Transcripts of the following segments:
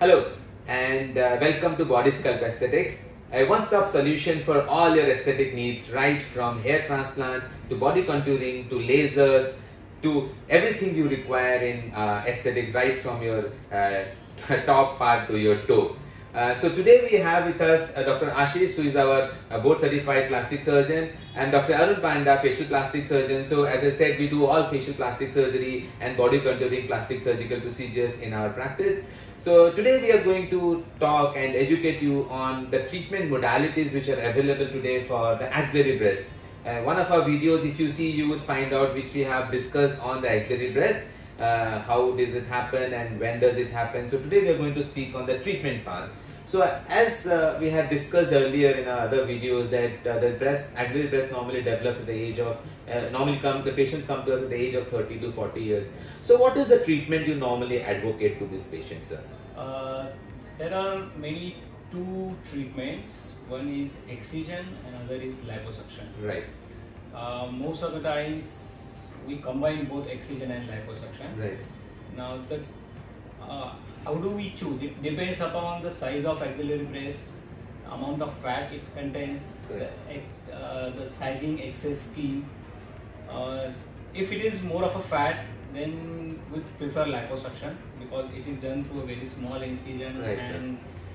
Hello and welcome to Body Sculpt Aesthetics, a one-stop solution for all your aesthetic needs, right from hair transplant to body contouring to lasers to everything you require in aesthetics, right from your top part to your toe. So today we have with us Dr. Ashish, who is our board certified plastic surgeon, and Dr. Arun Panda, facial plastic surgeon. So as I said, we do all facial plastic surgery and body contouring plastic surgical procedures in our practice. So today we are going to talk and educate you on the treatment modalities which are available today for the axillary breast. One of our videos, if you see, you would find out which we have discussed on the axillary breast. How does it happen and when does it happen? So today we are going to speak on the treatment part. So as we had discussed earlier in our other videos that the axillary breast normally develops at the age of, the patients come to us at the age of 30 to 40 years. So what is the treatment you normally advocate to these patients, sir? There are mainly two treatments. One is excision, another is liposuction. Right. Most of the times we combine both excision and liposuction. Right. Now, how do we choose? It depends upon the size of axillary breast, amount of fat it contains, the sagging excess skin. If it is more of a fat, then we prefer liposuction because it is done through a very small incision, right, and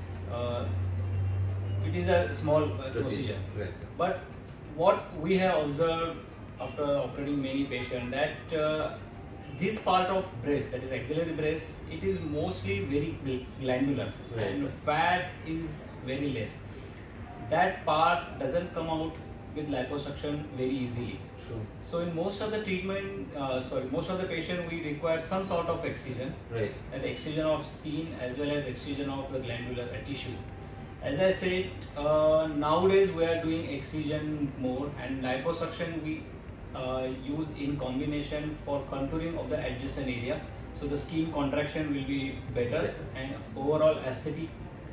it is a small procedure. Right, sir. But what we have observed after operating many patients, that this part of breast, that is axillary breast, it is mostly very glandular, right, and sir. fat is very less. That part doesn't come out with liposuction very easily. True. So in most of the most of the patient, we require some sort of excision, Right. the excision of skin as well as excision of the glandular tissue. As I said, nowadays we are doing excision more, and liposuction we use in combination for contouring of the adjacent area. So the skin contraction will be better, and overall aesthetic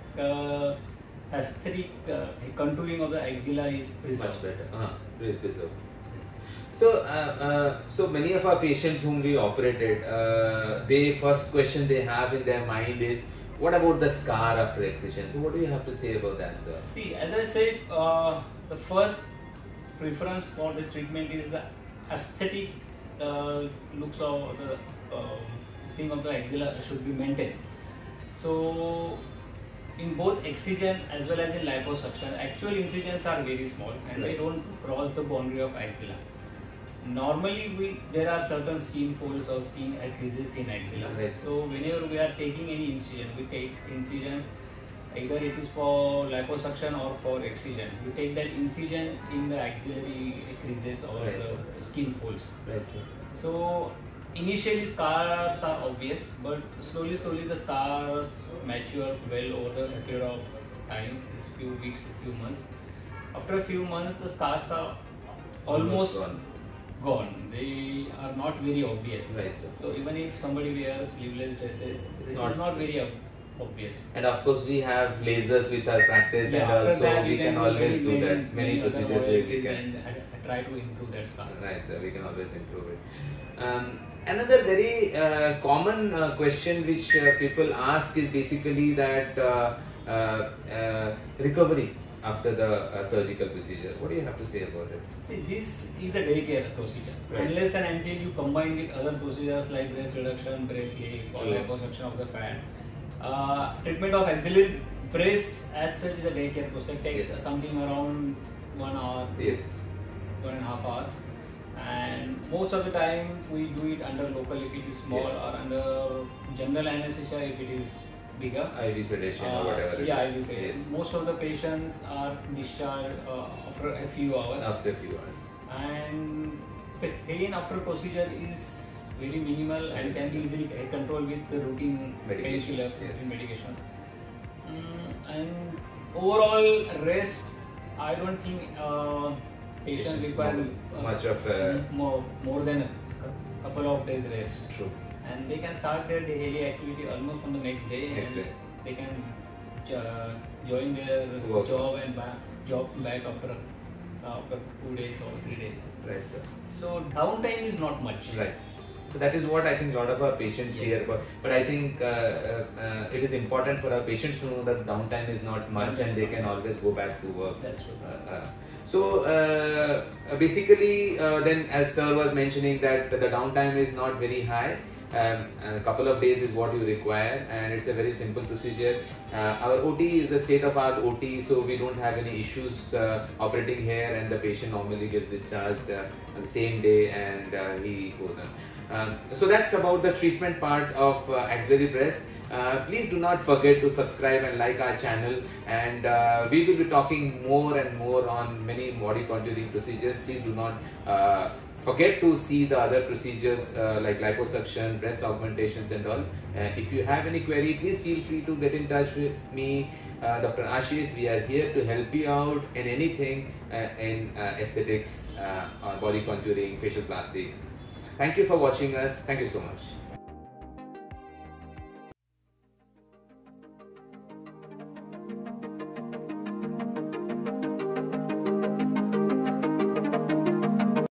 contouring of the axilla is preserved. Much better. Is preserved. So many of our patients whom we operated, the first question they have in their mind is, what about the scar after excision? So what do you have to say about that, sir? See, as I said, the first preference for the treatment is the aesthetic looks of the skin of the axilla should be maintained. So in both excision as well as in liposuction, actual incisions are very small and they don't cross the boundary of axilla. Normally there are certain skin folds or skin creases in axilla. Right. So whenever we are taking any incision, we take incision, either it is for liposuction or for excision. We take that incision in the axillary creases or the skin folds. Right. So initially scars are obvious, but slowly the scars mature well over the period of time, it's few weeks to few months. After a few months, the scars are almost gone. They are not very obvious. Right, sir. So even if somebody wears sleeveless dresses, it's not very obvious. And of course we have lasers with our practice, and also we can always do that. Many procedures we can. And try to improve that scar. Right, sir. We can always improve it. Another very common question which people ask is basically that recovery after the surgical procedure. What do you have to say about it? See, this is a daycare procedure. Right. Unless and until you combine with other procedures like breast reduction, breast lift, or liposuction of the fat, treatment of axillary breast as such is a daycare procedure. It takes something around 1 hour, 1.5 hours. And most of the time we do it under local if it is small, or under general anesthesia if it is bigger. IV sedation or whatever it is. IV sedation. Most of the patients are discharged after a few hours. And pain after procedure is very minimal and can be easily controlled with the routine painkillers and medications. And overall rest, I don't think patients require much of more than a couple of days rest. True. And they can start their daily activity almost on the next day. They can join their job back after 2 days or 3 days. Right, sir. So downtime is not much. Right. So that is what I think a lot of our patients Yes. hear about. But I think it is important for our patients to know that downtime is not much and they can always go back to work. That's true. So basically, then as sir was mentioning that the downtime is not very high. A couple of days is what you require, and it's a very simple procedure. Our OT is a state-of-art OT, so we don't have any issues operating here, and the patient normally gets discharged on the same day, and he goes on. So that's about the treatment part of axillary breast. Please do not forget to subscribe and like our channel, and we will be talking more and more on many body contouring procedures. Please do not forget to see the other procedures like liposuction, breast augmentations and all. If you have any query, please feel free to get in touch with me, Dr. Ashish. We are here to help you out in anything in aesthetics, or body contouring, facial plastic. Thank you for watching us. Thank you so much.